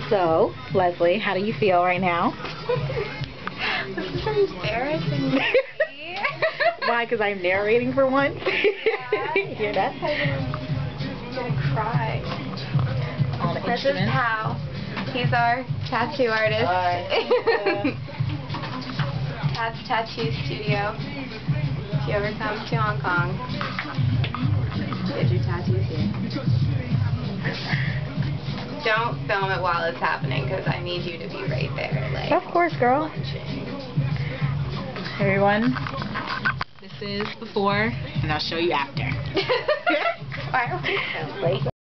So, Leslie, how do you feel right now? This is embarrassing. Why? Because I'm narrating for once? Hear that? I'm gonna cry. All the This is instruments. Hal. He's our tattoo artist. Pat's Tattoo Studio. If you ever come to Hong Kong, get your tattoos here. Don't film it while it's happening, because I need you to be right there. Like, Of course, girl. lunching. Everyone, this is before, and I'll show you after. Why are we so late?